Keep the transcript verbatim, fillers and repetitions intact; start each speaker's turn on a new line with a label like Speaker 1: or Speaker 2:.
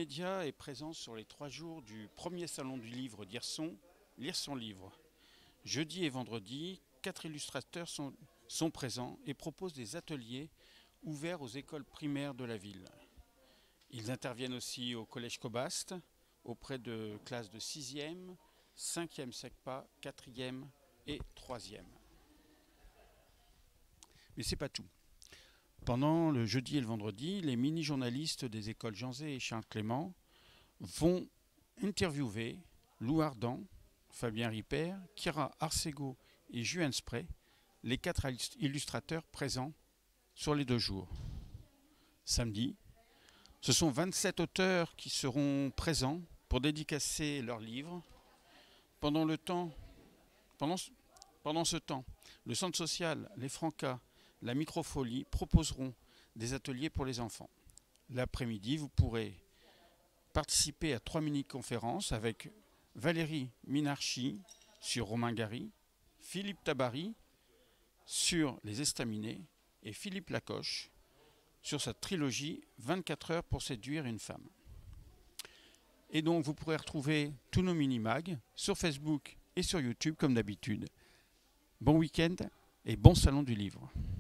Speaker 1: média est présent sur les trois jours du premier salon du livre d'Hirson, Lire son livre. Jeudi et vendredi, quatre illustrateurs sont, sont présents et proposent des ateliers ouverts aux écoles primaires de la ville. Ils interviennent aussi au collège Cobast, auprès de classes de sixième, cinquième SECPA, quatrième et troisième. Mais ce n'est pas tout. Pendant le jeudi et le vendredi, les mini-journalistes des écoles Jean Zay et Charles Clément vont interviewer Lou Ardan, Fabien Ripert, Kira Arcego et Juan Spray, les quatre illustrateurs présents sur les deux jours. Samedi, ce sont vingt-sept auteurs qui seront présents pour dédicacer leurs livres. Pendant, le temps, pendant, pendant ce temps, le centre social, les Francas, la Microfolie proposeront des ateliers pour les enfants. L'après-midi, vous pourrez participer à trois mini-conférences avec Valérie Minarchi sur Romain Gary, Philippe Tabary sur les estaminets et Philippe Lacoche sur sa trilogie vingt-quatre heures pour séduire une femme. Et donc vous pourrez retrouver tous nos mini-mags sur Facebook et sur YouTube comme d'habitude. Bon week-end et bon salon du livre.